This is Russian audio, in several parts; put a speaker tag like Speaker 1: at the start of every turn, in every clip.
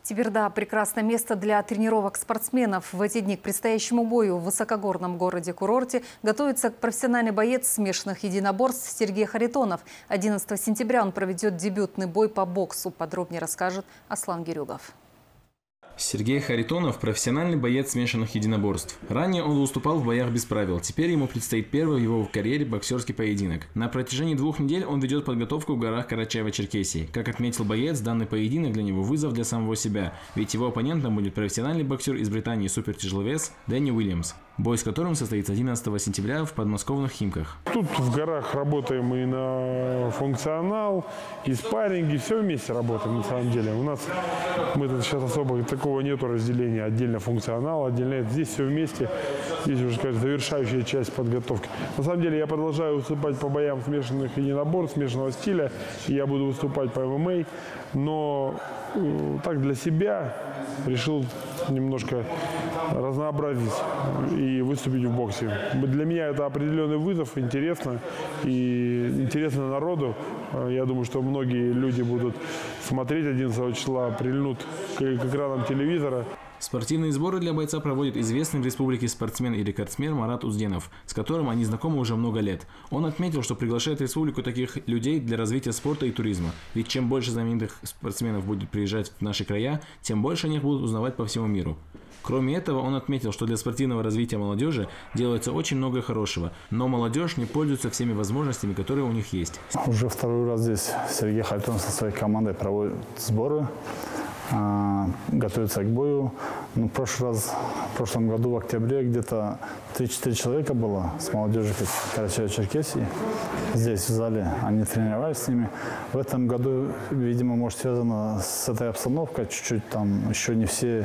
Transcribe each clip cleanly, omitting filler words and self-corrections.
Speaker 1: Теберда – прекрасное место для тренировок спортсменов. В эти дни к предстоящему бою в высокогорном городе-курорте готовится профессиональный боец смешанных единоборств Сергей Харитонов. 11 сентября он проведет дебютный бой по боксу. Подробнее расскажет Аслан Гирюгов.
Speaker 2: Сергей Харитонов – профессиональный боец смешанных единоборств. Ранее он выступал в боях без правил. Теперь ему предстоит первый в его карьере боксерский поединок. На протяжении 2 недель он ведет подготовку в горах Карачаево-Черкесии. Как отметил боец, данный поединок для него вызов для самого себя. Ведь его оппонентом будет профессиональный боксер из Британии супертяжеловес Дэнни Уильямс, бой с которым состоится 11 сентября в подмосковных Химках.
Speaker 3: Тут в горах работаем и на функционал, и спарринги, все вместе работаем на самом деле. У нас мы тут сейчас особо такого нету разделения, отдельно функционал, отдельно это. Здесь все вместе, здесь уже, скажем, завершающая часть подготовки. На самом деле я продолжаю выступать по боям смешанных единоборств, смешанного стиля, и я буду выступать по ММА, но так для себя решил немножко разнообразить и выступить в боксе. Для меня это определенный вызов, интересно и интересно народу. Я думаю, что многие люди будут смотреть 11 числа, прильнут к экранам телевизора.
Speaker 2: Спортивные сборы для бойца проводит известный в республике спортсмен и рекордсмен Марат Узденов, с которым они знакомы уже много лет. Он отметил, что приглашает в республику таких людей для развития спорта и туризма. Ведь чем больше знаменитых спортсменов будет приезжать в наши края, тем больше о них будут узнавать по всему миру. Кроме этого, он отметил, что для спортивного развития молодежи делается очень много хорошего, но молодежь не пользуется всеми возможностями, которые у них есть.
Speaker 4: Уже второй раз здесь Сергей Харитонов со своей командой проводит сборы, готовится к бою. В прошлом году в октябре где-то 3-4 человека было с молодежью Карачаево-Черкесии. Здесь в зале они тренировались с ними. В этом году, видимо, может, связано с этой обстановкой. Чуть-чуть там еще не все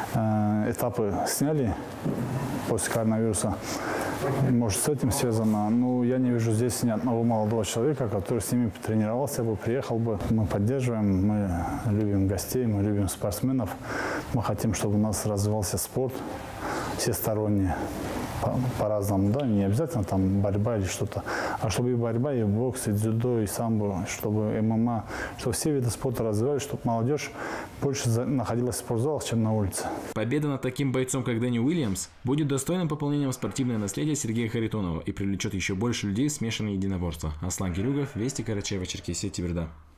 Speaker 4: этапы сняли после коронавируса. Может, с этим связано. Но я не вижу здесь ни одного молодого человека, который с ними тренировался бы, приехал бы. Мы поддерживаем, мы любим гостей, мы любим спортсменов. Мы хотим, чтобы у нас развивался спорт всесторонне, по-разному, да, не обязательно там борьба или что-то, а чтобы и борьба, и бокс, и дзюдо, и самбо, чтобы ММА, чтобы все виды спорта развивались, чтобы молодежь больше находилась в спортзалах, чем на улице.
Speaker 2: Победа над таким бойцом, как Дэнни Уильямс, будет достойным пополнением спортивного наследия Сергея Харитонова и привлечет еще больше людей в смешанные единоборства. Аслан Гирюгов, Вести, Карачаево-Черкесия, Теберда.